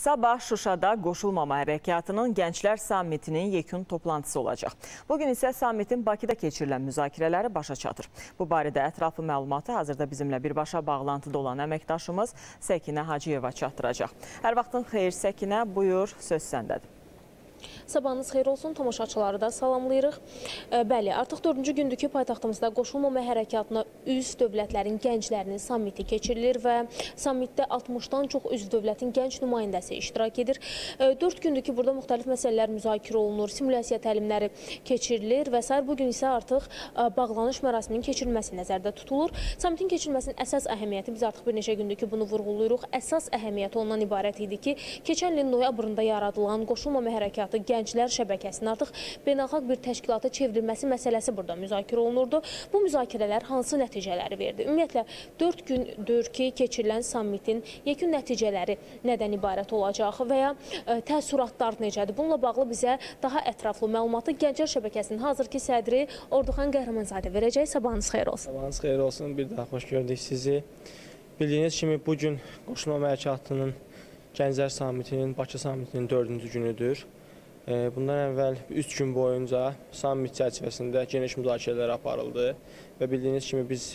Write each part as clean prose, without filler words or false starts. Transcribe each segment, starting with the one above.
Sabah Şuşada Qoşulmama Hərəkatının Gənclər Sammitinin yekun toplantısı olacaq. Bugün isə sammitin Bakıda keçirilən müzakirələri başa çatır. Bu barədə ətraflı məlumatı hazırda bizimlə birbaşa bağlantıda olan əməkdaşımız Səkinə Hacıyeva çatdıracaq. Hər vaxtın xeyir Səkinə, buyur, söz səndədir. Sabahınız xeyir olsun, tamaşaçıları da salamlayırıq. Bəli, artıq 4-cü gündür ki, paytaxtımızda Qoşulmama Hərəkatına üzv dövlətlərin gənclərinin sammiti keçirilir və sammitdə 60-dan çox üzv dövlətin gənc nümayəndəsi iştirak edir. 4 gündür ki, burada müxtəlif məsələlər müzakirə olunur, simulyasiya təlimləri keçirilir və s. Bugün isə artıq bağlanış mərasiminin keçirilməsi nəzərdə tutulur. Sammitin keçirilməsinin əsas əhəmiyyəti, biz artıq bir neçə gündür ki, bunu vurğuluyuruq. Əsas əhəmiyyəti ondan ibarət idi ki, keçən ilin noyabrında yaradılan Qoşulmama Hərəkatı Gənclər şəbəkəsinin artıq beynəlxalq bir təşkilata çevrilməsi məsələsi burada müzakirə olunurdu. Bu müzakirələr hansı nəticələri verdi? Ümumiyyətlə, 4 gündür ki, keçirilən sammitin yekun nəticələri nədən ibarət olacaq və ya təəssüratlar necədir? Bununla bağlı bizə daha ətraflı məlumatı Gənclər şəbəkəsinin hazırki sədri Orduxan Qəhrəmanzadə verəcək. Sabahınız xeyir olsun. Sabahınız xeyir olsun. Bir daha xoş gördük sizi. Bildiyiniz kimi bugün Qoşulmama Hərəkatının Gənclər Sammitinin, Bakı Sammitinin 4-cü günüdür. Bundan əvvəl 3 gün boyunca sammit çərçivəsində geniş müzakirələr aparıldı və bildiyiniz kimi biz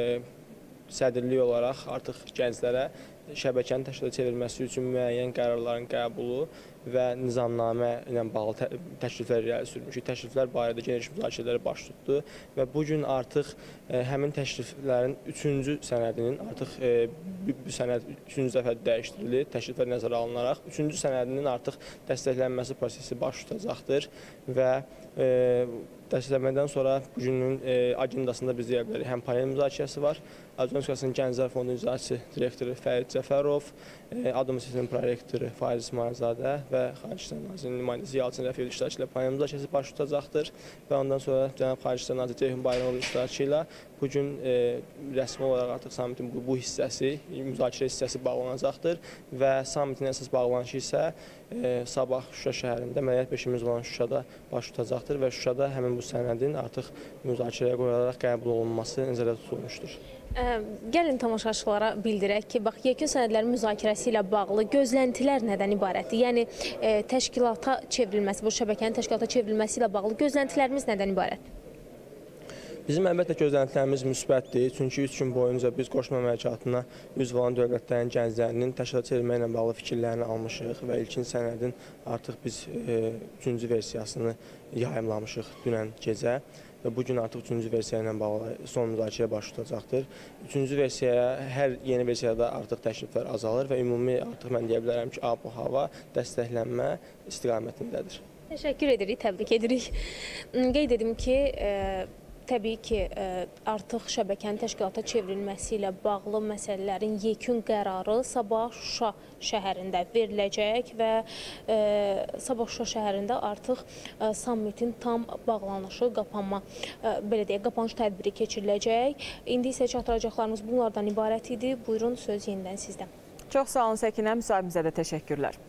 sədrlik olaraq artıq gənclərə şəbəkənin təşkilata çevrilməsi üçün müəyyən qərarların qəbulu və nizamnamə ilə bağlı təkliflər irəli sürmüşük. Təkliflər barədə geniş müzakirələri baş tutdu və bugün artıq həmin təkliflərin 3-cü sənədinin artıq bu sənəd 3-cü dəfə dəyişdirilir, təkliflər nəzərə alınaraq 3-cü sənədinin artıq dəstəklənməsi prosesi baş tutacaqdır və dəstəkləmədən sonra bugünün agendasında biz deyə bilərik, həm panel müzakirəsi var, Azərbaycan Respublikasının Gənclər Fondu İcraçı direktoru Fərid Cəfərov, Adım Sistemi prorektoru Faiz İsmailzadə və Xarici İşlər Nazirinin nümayəndəsi Yalçın Rəfiyev iştirakı ilə panel müzakirəsi baş tutacaqdır və ondan sonra Cənab Xarici İşlər Naziri Ceyhun Bayramoğlu iştirakı ilə bugün rəsmi olaraq artıq sammitin bu hissəsi, müzakirə hissəsi bağlanacaqdır və sammitin əsas bağlanışı isə sabah Şuşa şəhərində mədəniyyət beşiyimiz olan Şuşada baş tutacaqdır və Şuşada həmin bu sənədin artıq müzakirəyə qoyularaq qəbul olunması nəzərdə tutulmuşdur. Gəlin tamaşaçılara bildirək ki, bax, yekun sənədlərin müzakirəsi ilə bağlı gözləntilər nədən ibarətdir? Yəni, təşkilata çevrilməsi, bu şəbəkənin təşkilata çevrilməsi ilə bağlı gözləntilərimiz nədən ibarətdir? Bizim əlbəttə gözləntilərimiz müsbətdir, çünki 3 gün boyunca biz Qoşulmama Hərəkatına üzv olan dövlətlərin gənclərinin təşkilata çevrilmə ilə bağlı fikirlərini almışıq və ilkin sənədin artıq biz 3-cü versiyasını yayımlamışıq dünən gecə. Və bugün artıq 3-cü versiya ilə bağlı son müzakirə baş tutacaqdır. 3-cü versiyaya, hər yeni versiyada artıq təkliflər azalır və ümumi artıq mən deyə bilərəm ki, bu hava dəstəklənmə istiqamətindədir. Təşəkkür edirik, təbrik edirik. Qeyd edim ki, təbii ki, artıq şəbəkənin təşkilata çevrilməsi ilə bağlı məsələlərin yekun qərarı Sabah Şuşa şəhərində veriləcək və Sabah Şuşa şəhərində artıq sammitin tam bağlanışı, qapanış tədbiri keçiriləcək. İndi isə çatdıracaqlarımız bunlardan ibarət idi. Buyurun, söz yenidən sizdən. Çox sağ olun Səkinə, müsahibimizə də təşəkkürlər.